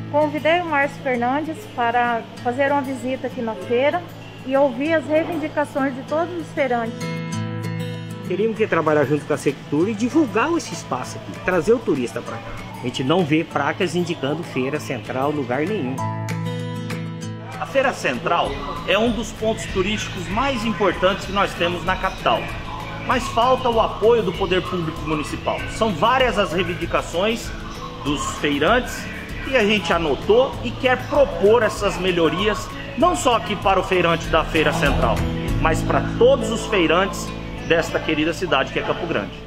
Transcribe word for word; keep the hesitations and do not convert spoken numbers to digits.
Convidei o Márcio Fernandes para fazer uma visita aqui na feira e ouvir as reivindicações de todos os feirantes. Teríamos que trabalhar junto com a Sectur e divulgar esse espaço aqui, trazer o turista para cá. A gente não vê placas indicando Feira Central em lugar nenhum. A Feira Central é um dos pontos turísticos mais importantes que nós temos na capital. Mas falta o apoio do poder público municipal. São várias as reivindicações dos feirantes que a gente anotou e quer propor essas melhorias, não só aqui para o feirante da Feira Central, mas para todos os feirantes desta querida cidade que é Campo Grande.